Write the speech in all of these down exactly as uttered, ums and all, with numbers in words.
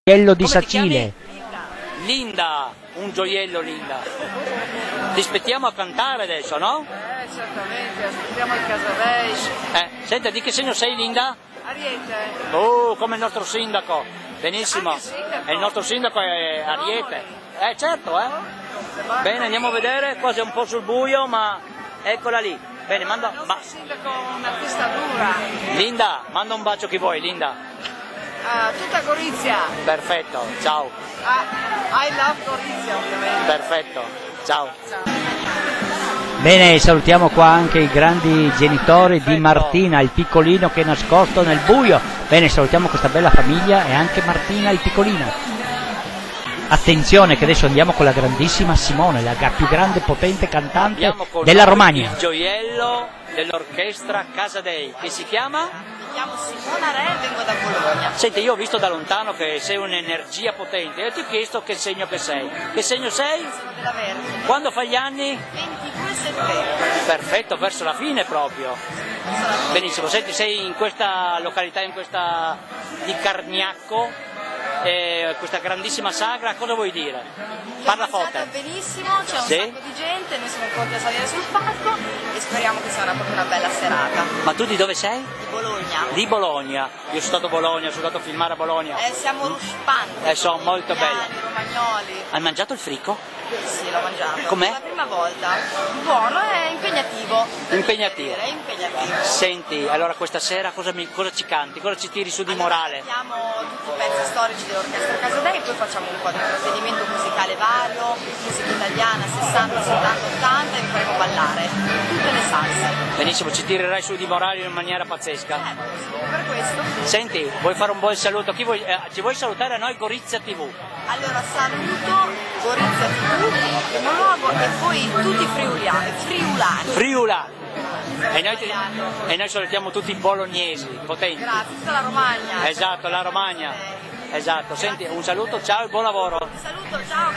Gioiello di Come Sacile. Linda, un gioiello Linda. Ti aspettiamo a cantare adesso, no? Eh, certamente, aspettiamo il Casadei. Eh, senta, di che segno sei Linda? Ariete. Oh, come il nostro sindaco. Benissimo. Anche il sindaco? E il nostro sindaco è Ariete. Eh, certo, eh. Bene, andiamo a vedere, qua è un po' sul buio, ma eccola lì. Bene, manda... Il Ma... nostro sindaco è un'artista dura. Linda, manda un bacio chi vuoi, Linda. Ah, tutta Gorizia. Perfetto, ciao. Ah, I love Gorizia, ovviamente. Perfetto, ciao. Ciao. Bene, salutiamo qua anche i grandi genitori di Martina, il piccolino che è nascosto nel buio. Bene, salutiamo questa bella famiglia e anche Martina, il piccolino. Attenzione che adesso andiamo con la grandissima Simone, la più grande potente cantante della Romagna. Il gioiello dell'orchestra Casadei, che si chiama? Mi chiamo Simona Re e vengo da Bologna. Senti, io ho visto da lontano che sei un'energia potente e ti ho chiesto che segno che sei. Che segno sei? Della Vergine. Quando fai gli anni? ventidue settembre. Perfetto, verso la fine proprio. Benissimo, senti, sei in questa località, in questa di Cargnacco, eh, questa grandissima sagra, cosa vuoi dire? Parla forte. Benissimo, c'è un Sì? sacco di gente, noi siamo pronti a salire sul palco e speriamo che sia una, proprio una bella serata. Ma tu di dove sei? Di Bologna. Di Bologna. Io sono stato a Bologna, sono andato a filmare a Bologna. Eh, siamo ruspanti. Eh, sono molto italiani, bello. romagnoli. Hai mangiato il frico? Sì, l'ho mangiato. Com'è? La prima volta. Buono, è impegnativo. Impegnativo. È impegnativo. Senti, allora questa sera cosa, mi, cosa ci canti? Cosa ci tiri su di morale? Abbiamo tutti i pezzi storici dell'orchestra Casadei e poi facciamo un po' di intrattenimento musicale vario, musica italiana, sessanta, settanta, ottanta e vi faremo ballare tutte le salse. Benissimo, ci tirerai su di morale in maniera pazzesca. Eh, per questo. Senti, vuoi fare un buon saluto? Chi vuoi, eh, ci vuoi salutare a noi Gorizia tivù? Allora saluto Gorizia tivù, primo luogo, e poi tutti friuliani. Friulani. Friula! E noi, ti- e noi salutiamo tutti i bolognesi, potenti. Grazie, tutta la Romagna. Esatto, la Romagna. Esatto, senti, un saluto, ciao e buon lavoro. Un saluto, ciao,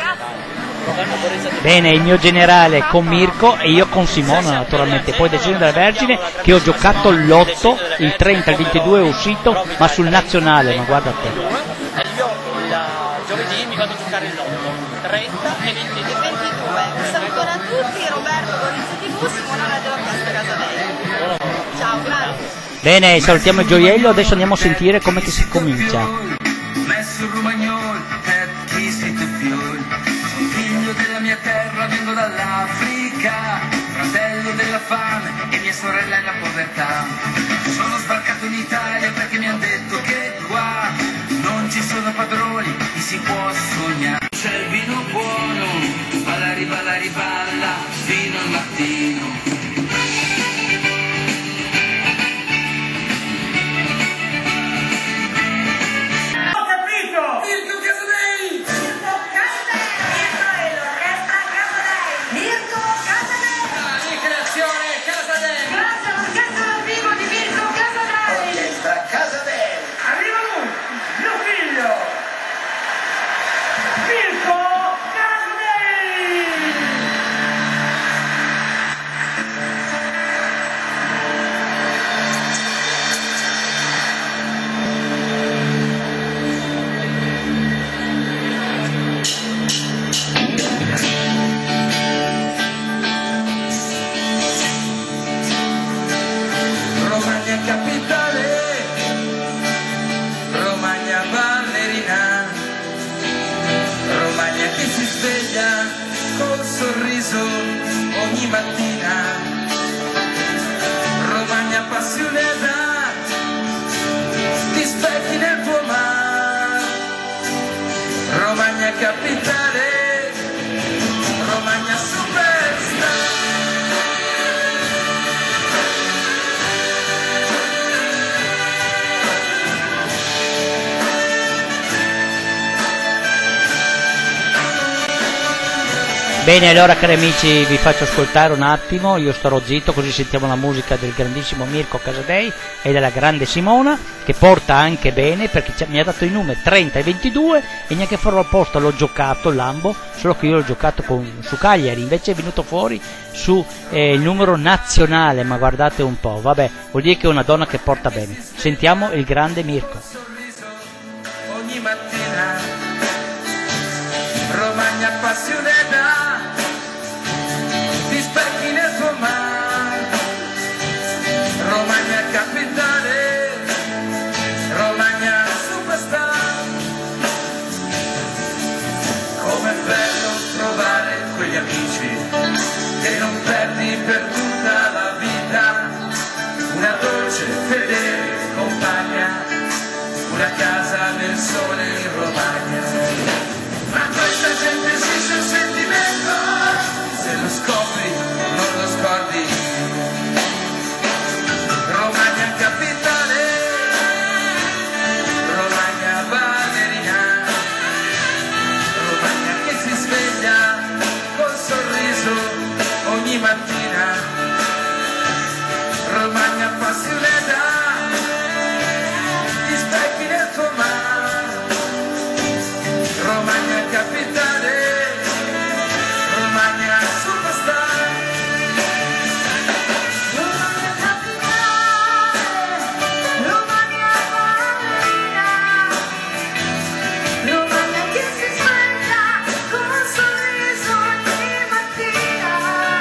grazie. Bene, il mio generale con Mirko e io con Simona naturalmente, poi del segno della Vergine che ho giocato l'otto, il trenta, il ventidue è uscito, ma sul nazionale, ma guarda te. E io il giovedì mi vado a giocare il lotto, trenta e ventidue. ventidue. Un saluto a tutti, Roberto Gorizia tivù, Simona Re dell'orchestra Casadei. Ciao, grazie. Bene, salutiamo il gioiello, adesso andiamo a sentire come che si comincia. Messo il romagnol, è chi sei tu fiol. Sono figlio della mia terra, vengo dall'Africa, fratello della fame e mia sorella è la povertà. Sono sbarcato in Italia perché mi hanno detto che qua non ci sono padroni, chi si può sognare. C'è il vino buono, balla riballa riballa, fino al mattino. Romagna capitale, Romagna ballerina, Romagna che si sveglia col sorriso ogni mattina, Romagna appassionata, ti specchi nel tuo mar, Romagna capitale, Romagna superstar. Bene, allora cari amici vi faccio ascoltare un attimo, io starò zitto così sentiamo la musica del grandissimo Mirko Casadei e della grande Simona che porta anche bene perché mi ha dato i numeri trenta e ventidue e neanche farò apposta, l'ho giocato Lambo, solo che io l'ho giocato con, su Cagliari, invece è venuto fuori su eh, il numero nazionale, ma guardate un po', vabbè, vuol dire che è una donna che porta bene. Sentiamo il grande Mirko. Ogni mattina Romagna appassionata, ti specchi nel tuo mare, Romagna capitale, Romagna superstar. Com'è bello trovare quegli amici che non perdi per tutta la vita, una dolce, fedele compagna, una casa nel sole in Romagna. Ma questa gente esiste un sentimento, se lo scopri non lo scordi. Romagna capitale, Romagna ballerina, Romagna che si sveglia col sorriso ogni mattina, Romagna appassionata, ti specchi nel tuo mare, Romagna capitale, Romagna superstar. Romagna capitale, Romagna ballerina, Romagna che si sveglia con un sorriso ogni mattina,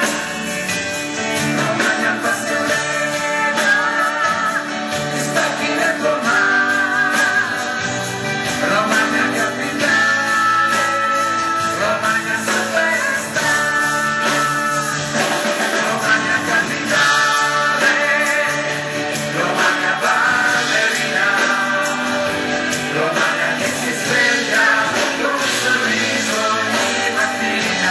Romagna appassionata, ti specchi nel tuo mare, Romagna capitale, Romagna superstar. Romagna capitale, Romagna ballerina, Romagna che si sveglia con un sorriso ogni mattina,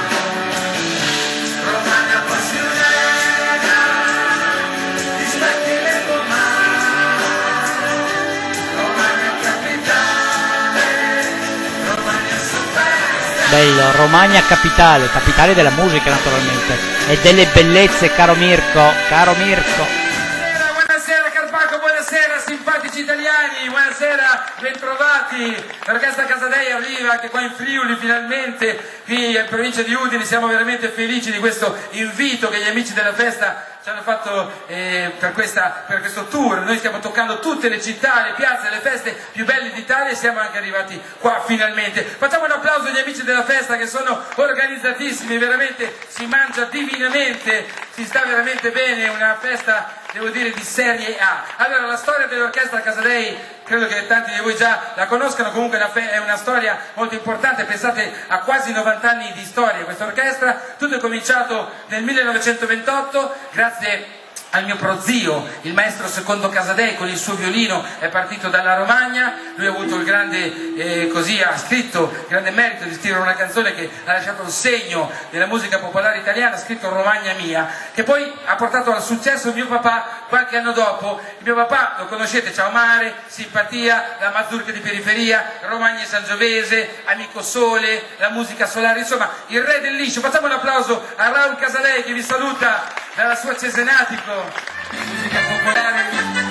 Romagna appassionata, ti specchi nel tuo mare, Romagna capitale, Romagna superstar. Bello, Romagna capitale, capitale della musica naturalmente e delle bellezze, caro Mirko, caro Mirko. Buonasera, buonasera Carpacco, buonasera simpatici italiani, buonasera, bentrovati. L'Orchestra Casadei arriva anche qua in Friuli finalmente, qui in provincia di Udine. Siamo veramente felici di questo invito che gli amici della festa ci hanno fatto eh, per, questa, per questo tour. Noi stiamo toccando tutte le città, le piazze, le feste più belle d'Italia e siamo anche arrivati qua finalmente. Facciamo un applauso agli amici della festa che sono organizzatissimi, veramente si mangia divinamente, si sta veramente bene, una festa devo dire di serie A. Allora, la storia dell'Orchestra Casadei credo che tanti di voi già la conoscano, comunque è una, è una storia molto importante. Pensate a quasi novanta anni di storia questa orchestra. Tutto è cominciato nel millenovecentoventotto grazie al mio prozio, il maestro Secondo Casadei, con il suo violino è partito dalla Romagna. Lui ha avuto il grande, eh, così ha scritto, il grande merito di scrivere una canzone che ha lasciato un segno nella musica popolare italiana, ha scritto Romagna mia, che poi ha portato al successo mio papà qualche anno dopo. Il mio papà lo conoscete, Ciao Mare, Simpatia, la mazurka di periferia, Romagna e Sangiovese, Amico Sole, la musica solare, insomma il re del liscio. Facciamo un applauso a Raul Casadei che vi saluta dalla sua Cesenatico. Musica popolare.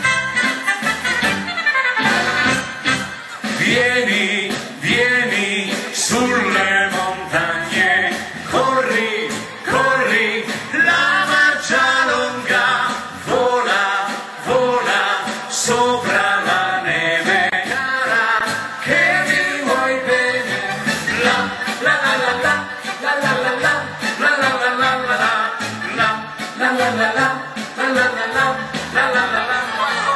Vieni, vieni sulle montagne, corri, corri, la marcia lunga, vola, vola sopra la neve cara, che mi vuoi bene, la la la la la la la la la la la la la la la la la la la. La la la la la la la la.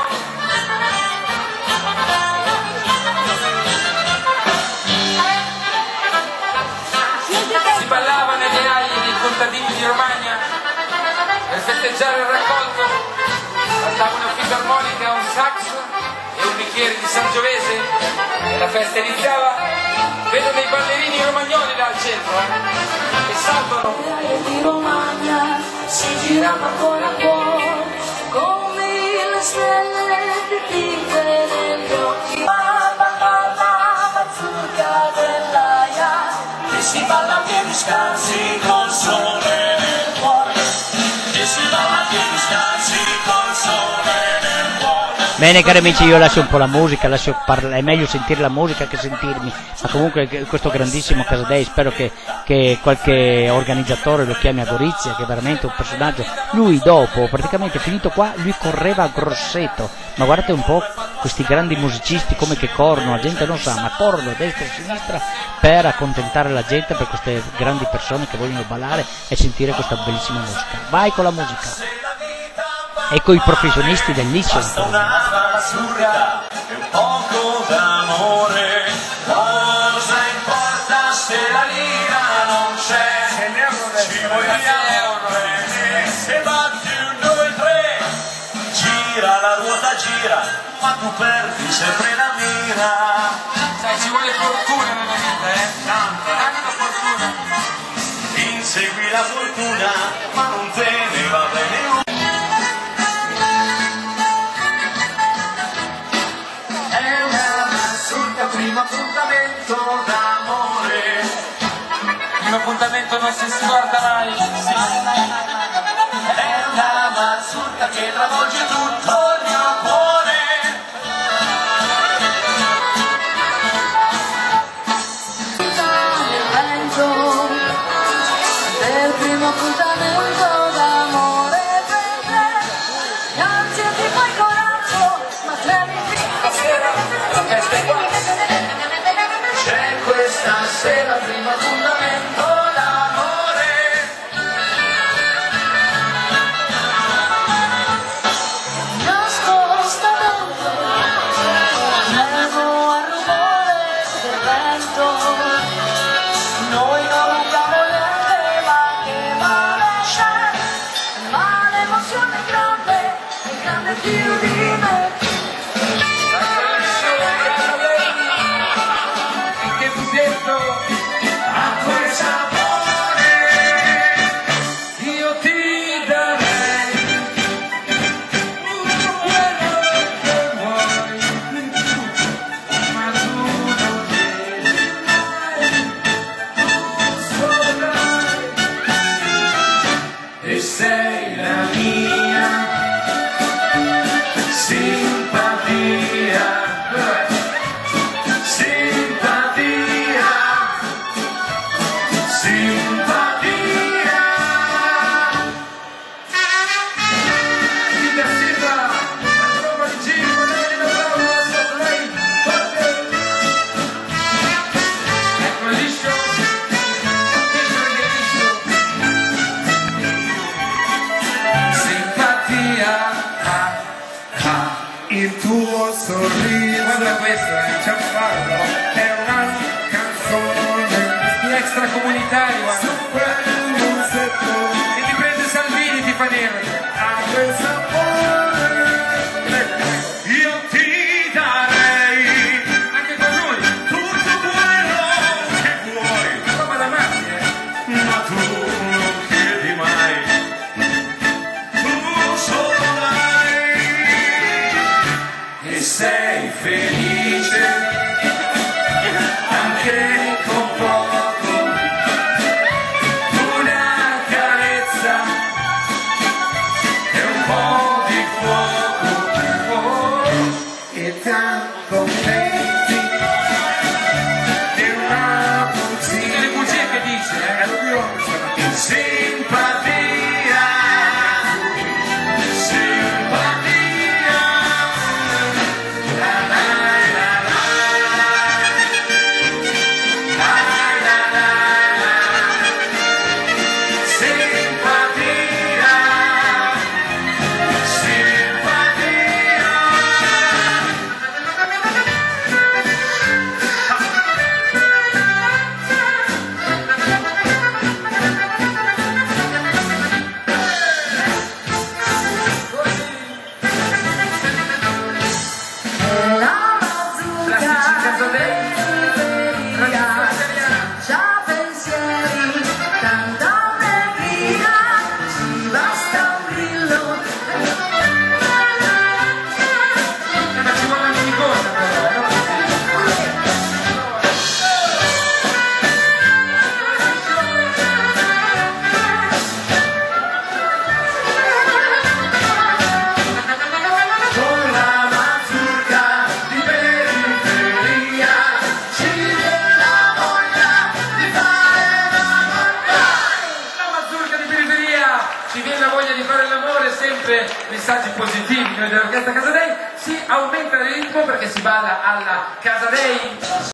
Si ballava nelle ali dei contadini di Romagna per festeggiare il raccolto, cantava una fisarmonica, un sax e un bicchiere di Sangiovese e la festa iniziava. Vedo dei ballerini romagnoli là al centro eh, che saltano. Di Romagna si girava ancora cuore come le stelle di tigre negli occhi. Balla la mazurka dell'aia e si balla a piedi scarsi col sole nel cuore, e si balla a piedi scarsi col sole nel cuore. Bene cari amici, io lascio un po' la musica, lascio parla- è meglio sentire la musica che sentirmi, ma comunque questo grandissimo Casadei, spero che, che qualche organizzatore lo chiami a Gorizia, che è veramente un personaggio. Lui dopo, praticamente finito qua, lui correva a Grosseto, ma guardate un po' questi grandi musicisti come che corrono, la gente non sa, ma corrono a destra e a sinistra per accontentare la gente, per queste grandi persone che vogliono ballare e sentire questa bellissima musica. Vai con la musica! Ecco i professionisti dell'Isola. Basta un'altra basura e un poco d'amore. Cosa importa se la lira non c'è? Ci vogliamo bene. Se batti un, due, tre, gira la ruota, gira, ma tu perdi sempre la mira. Sai, ci vuole fortuna nella vita, eh? Tanta, tanta fortuna. Insegui la fortuna, ma non te ne va bene una. Primo appuntamento d'amore. Primo appuntamento non si scorda mai. Sì. È una mazurka che travolge tutto il mio cuore. Il vento del primo appuntamento d'amore per te. Anzi ti fai coraggio, ma tremi C'è questa sera primo appuntamento d'amore. nascosta dentro, nervo al rumore del vento. Noi non abbiamo niente, ma che male c'è, ma l'emozione è grande, è grande più di me. Acqua e sapore io ti darei tutto quello che vuoi, ma tu non devi mai, tu saprai, e sei la mia simpatia. Il tuo sorriso, Guarda questo, eh, c'è un farlo. è una canzone Più extracomunitario, guarda. su quel settore. E ti prende Salvini, ti fa nero. A quel sapore io ti darei Anche con lui. tutto quello che vuoi, Roba da matti, eh. ma tu non chiedi mai, tu solo dai, e sei felice anche con poco, una carezza e un po' messaggi positivi noi dell'Orchestra Casadei, si aumenta il ritmo perché si balla alla Casadei.